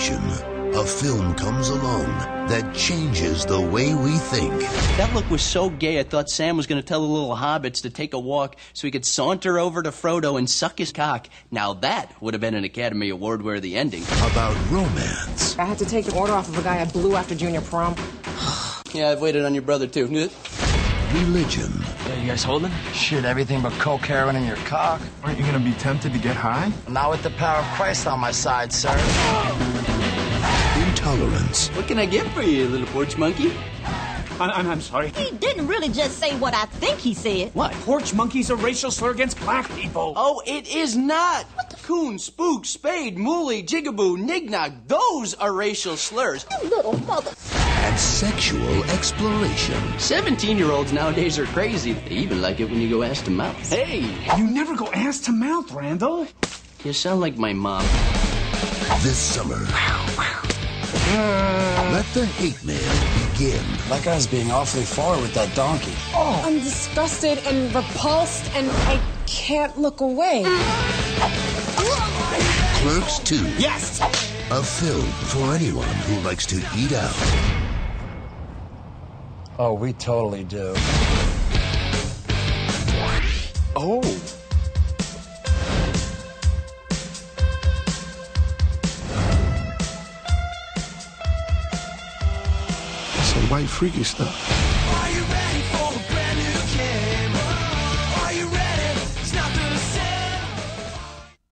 exploration, a film comes along that changes the way we think. That look was so gay, I thought Sam was going to tell the little hobbits to take a walk so he could saunter over to Frodo and suck his cock. Now that would have been an Academy Award-worthy ending. About romance. I had to take the order off of a guy I blew after junior prom. Yeah, I've waited on your brother, too. Religion. Yeah, you guys holding? Shit, everything but coke, heroin, in your cock. Aren't you gonna be tempted to get high? Not with the power of Christ on my side, sir. Intolerance. What can I get for you, little porch monkey? I'm sorry. He didn't really just say what I think he said. What? Porch monkey's a racial slur against black people. Oh, it is not. Coon, spook, spade, mooly, jigaboo, nignog. Those are racial slurs. You little mother... And sexual exploration. 17-year-olds nowadays are crazy. They even like it when you go ass to mouth. Hey! You never go ass to mouth, Randall. You sound like my mom. This summer, let the hate mail begin. That guy's being awfully forward with that donkey. Oh. I'm disgusted and repulsed, and I can't look away. Clerks 2. Yes! A film for anyone who likes to eat out. Oh, we totally do. Oh. Some white freaky stuff.